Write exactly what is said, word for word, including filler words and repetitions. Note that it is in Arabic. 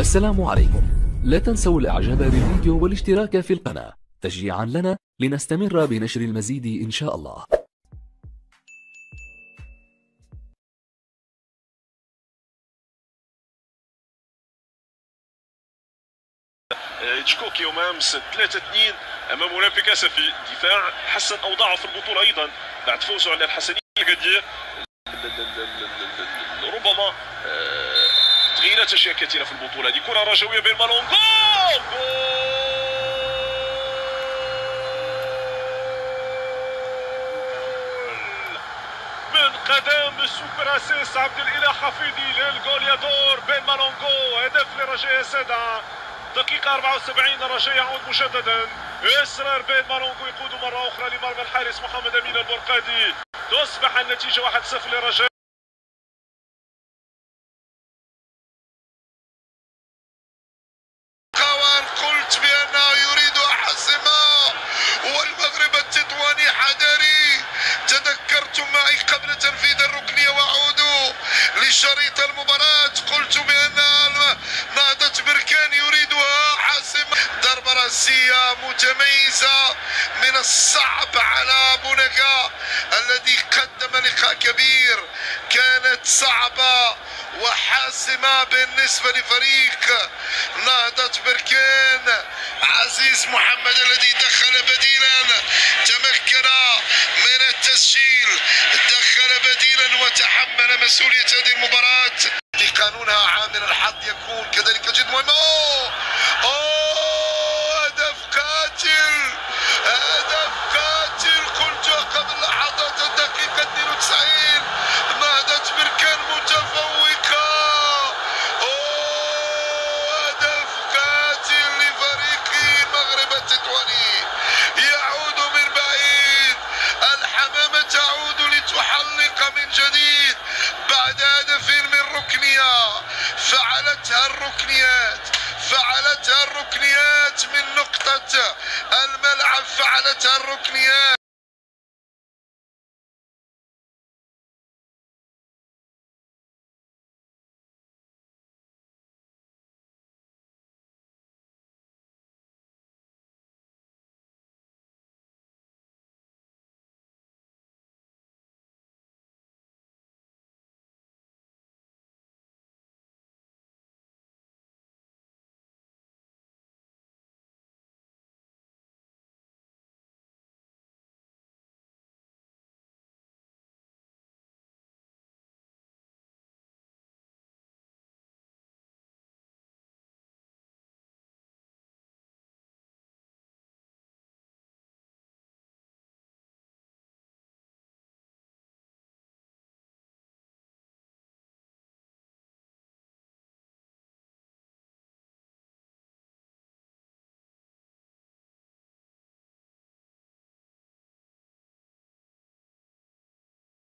السلام عليكم. لا تنسوا الاعجاب بالفيديو والاشتراك في القناة تشجيعا لنا لنستمر بنشر المزيد ان شاء الله. هيتشكوك يوم امس ثلاثة اثنين امام اولمبيك اسفي. دفاع حسن اوضاعه في البطوله ايضا بعد فوزه على الحسنيه اكادير. ربما تغييرات اشياء كثيره في البطوله دي. كره رجويه بين مالون، جول من قدم السوبر اسيس عبد الاله حفيدي للجوليادور بين مالونغو. هدف لرجاء سادة دقيقة أربعة وسبعين. الرجاء يعود مجددا. إصرار بين مالونغو يقود مرة أخرى لمرمى الحارس محمد أمين البرقادي. تصبح النتيجة واحد صفر للرجاء. قلت بأنه يريد حسما والمغرب التطواني حذري. تذكرتم معي قبل تنفيذ الركنية وأعود لشريط المباراة. قلت بأن نهضة بركان يريدها حاسمة. ضربة راسية متميزة. من الصعب على بونكا الذي قدم لقاء كبير. كانت صعبة وحاسمة بالنسبة لفريق نهضة بركان. عزيز محمد الذي دخل بديلا تمكن من التسجيل. دخل بديلا وتحمل مسؤولية هذه المباراة. في قانونها عامل الحظ يكون كذلك جد مهم. أوه! أوه! هدف قاتل، هدف قاتل. قلت قبل لحظات الدقيقة اثنين وتسعين نهضة بركان متفوقة. أوه! هدف قاتل لفريق المغرب التطواني. يعود من بعيد. الحمامة تعود لتحلق من جديد بعد هدف من ركنية. فعلتها الركنيات، فعلتها الركنيات من نقطة الملعب، فعلتها الركنيات.